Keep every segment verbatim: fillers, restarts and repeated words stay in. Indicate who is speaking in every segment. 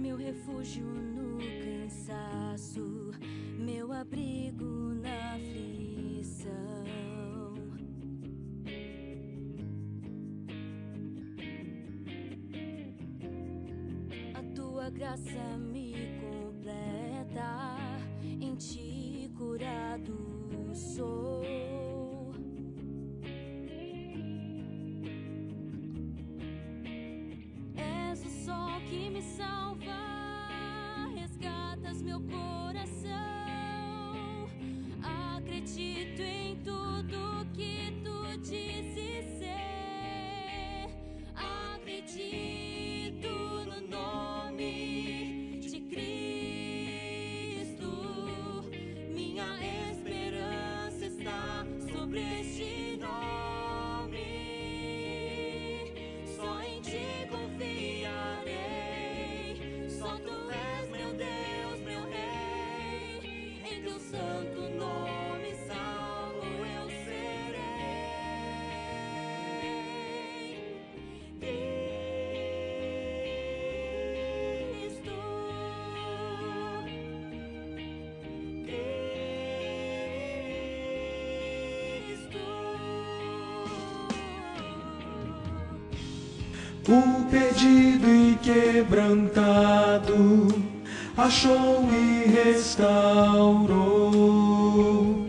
Speaker 1: meu refúgio no cansaço, meu abrigo na aflição. A tua graça me completa, em ti curado sou. És o sol que me salva, resgatas meu coração. Acredito em tudo que tu dizes ser. Acredito no nome de Cristo. Minha esperança está sobre este nome. Só em ti confiarei. Só tu és meu Deus, meu Rei. Em teu santo nome salvo eu serei. Cristo,
Speaker 2: O perdido e quebrantado achou e restaurou.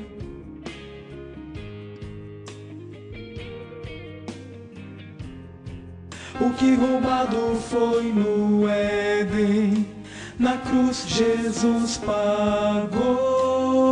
Speaker 2: O que roubado foi no Éden, na cruz Jesus pagou.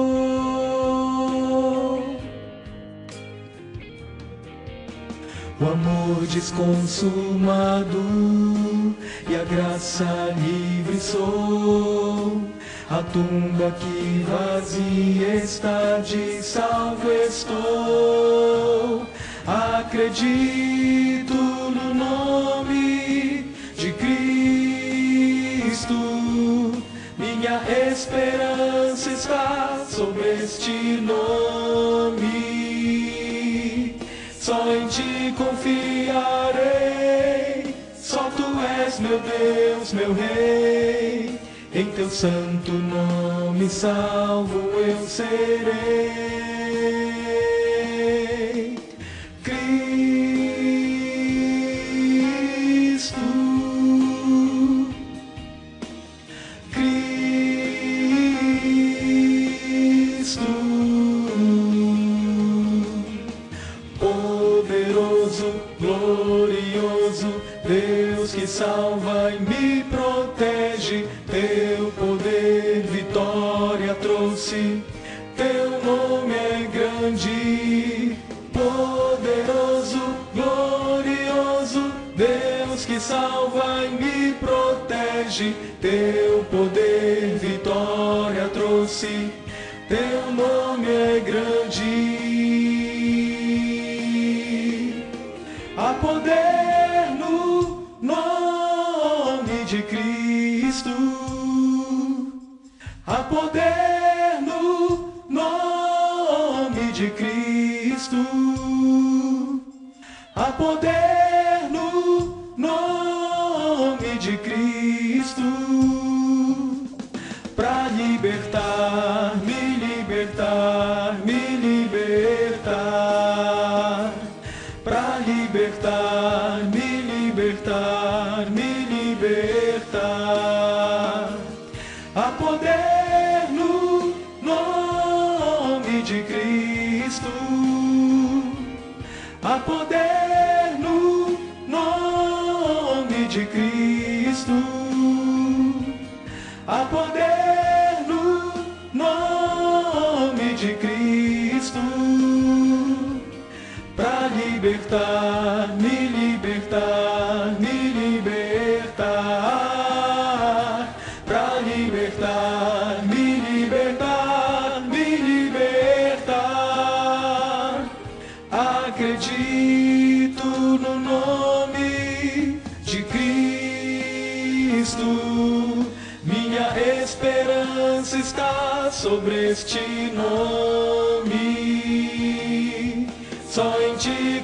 Speaker 2: O amor desconsumado e a graça livre sou. A tumba que vazia está, de salvo estou. Acredito no nome de Cristo. Minha esperança está sobre este nome. Só em ti confiarei. Só tu és meu Deus, meu Rei. Em teu santo nome salvo eu serei. Cristo, Cristo, poderoso, glorioso, Deus que salva e me protege. Teu poder, vitória trouxe, teu nome é grande. Poderoso, glorioso, Deus que salva e me protege. Teu poder, vitória trouxe, teu nome é grande. Há poder no nome de Cristo. Há poder no nome de Cristo. Há poder no nome de Cristo. Pra libertar, me libertar, me libertar. Pra libertar, me libertar, me libertar. Há poder no nome de Cristo. Há poder no nome de Cristo. Há poder no nome de Cristo. Pra libertar, me libertar, me libertar. Pra libertar, me libertar, me libertar. Acredito no nome de Cristo. Minha esperança está sobre este nome. Só em ti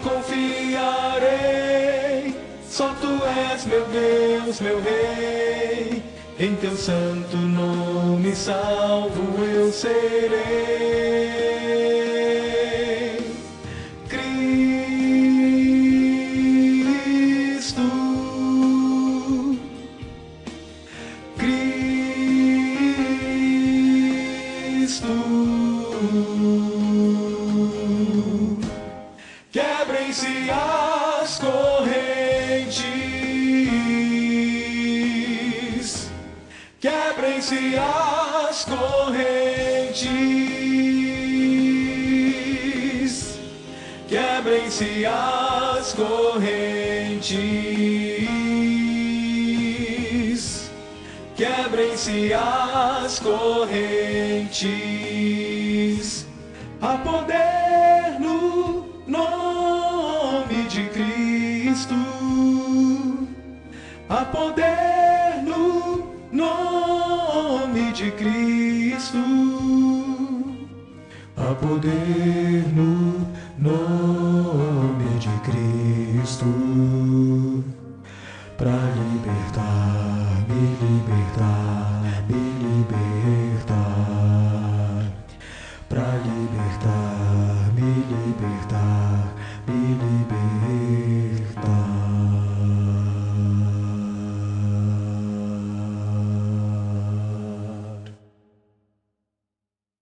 Speaker 2: confiarei. Só tu és meu Deus, meu Rei. em teu santo nome salvo eu serei. Cristo, Cristo, quebrem-se as correntes, quebrem-se as correntes, quebrem-se as correntes, quebrem-se as correntes. Há poder no nome de Cristo, há poder no nome de Cristo, há poder no nome